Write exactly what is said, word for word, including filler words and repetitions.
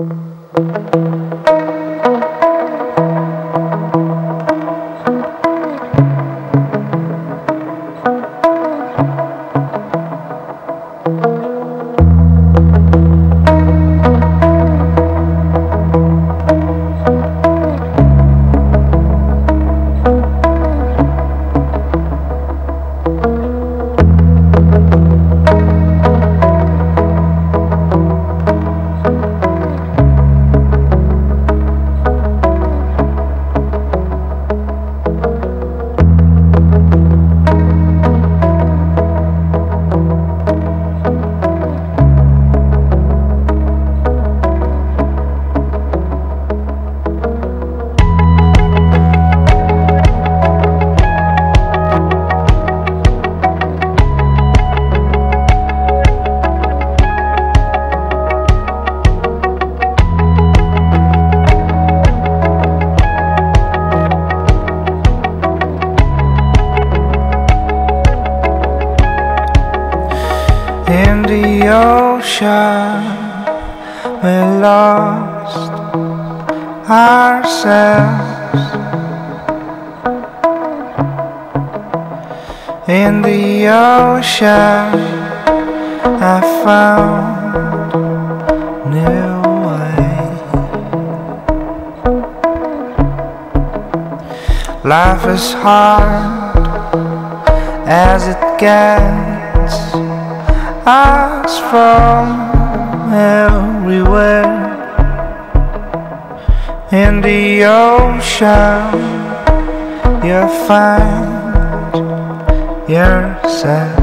In the ocean we lost ourselves. In the ocean I found new way. Life is hard as it gets, us from everywhere. In the ocean you'll find yourself.